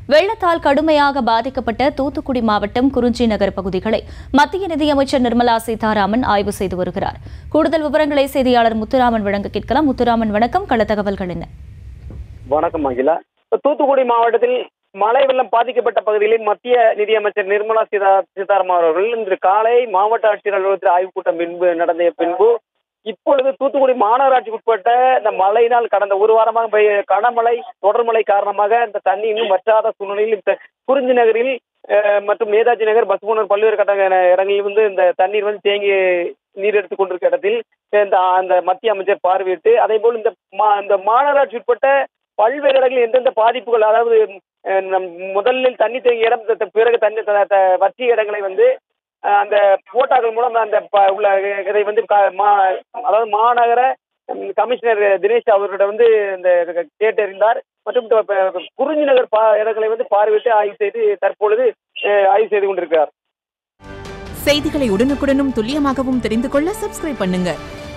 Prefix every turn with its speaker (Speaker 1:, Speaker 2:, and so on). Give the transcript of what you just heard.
Speaker 1: வெள்ளத்தால் கடுமையாக பாதிக்கப்பட்ட தூத்துக்குடி மாவட்டம் குறிஞ்சி நகர் பகுதிகளை மத்திய நிதியமைச்சர் நிர்மலா சீதாராமன் ஆய்வு செய்து வருகிறார். கூடுதல் விவரங்களை செய்தியாளர் முத்துராமன் வழங்க கேட்கலாம். முத்துராமன், வணக்கம். கள தகவல்கள் என்ன?
Speaker 2: வணக்கம் அகிலா. தூத்துக்குடி மாவட்டத்தில் மழை வெள்ளம் பாதிக்கப்பட்ட பகுதிகளில் மத்திய நிதியமைச்சர் நிர்மலா சீதாராமன் அவர்கள் இன்று காலை மாவட்ட ஆட்சியர் அலுவலகத்தில் ஆய்வுக் கூட்டம் நடந்த பின்பு இப்பொழுது தூத்துக்குடி மாநகராட்சிக்கு உட்பட்ட இந்த மழையினால் கடந்த ஒரு வாரமாக பெய்ய கனமழை தொடர்மழை காரணமாக இந்த தண்ணி இன்னும் வற்றாத சூழ்நிலையில் குறிஞ்சி நகரில் மற்றும் நேதாஜி நகர் பசுமூனர் பல்வேறு கட்ட இடங்களில் இந்த தண்ணீர் தேங்கி நீர் எடுத்துக் கொண்டிருக்க இடத்தில் அந்த மத்திய அமைச்சர் பார்வையிட்டு அதே போல் இந்த மாநகராட்சி உட்பட்ட பல்வேறு இடங்களில் எந்தெந்த பாதிப்புகள், அதாவது முதலில் தண்ணி தேங்கிய இடம் பிறகு தண்ணி வற்றிய இடங்களை அந்த போட்டாக்கள் மூலம் அந்த உள்ள இதை அதாவது மாநகர கமிஷனர் தினேஷ் அவர்கிட்ட இந்த கேட்டறிந்தார். மற்றும் குறிஞ்சி நகர் இடங்களை பார்வையிட்டு ஆய்வு செய்து தற்பொழுது ஆய்வு செய்து கொண்டிருக்கிறார்.
Speaker 3: செய்திகளை உடனுக்குடனும் துல்லியமாகவும் தெரிந்து கொள்ள சப்ஸ்கிரைப் பண்ணுங்க.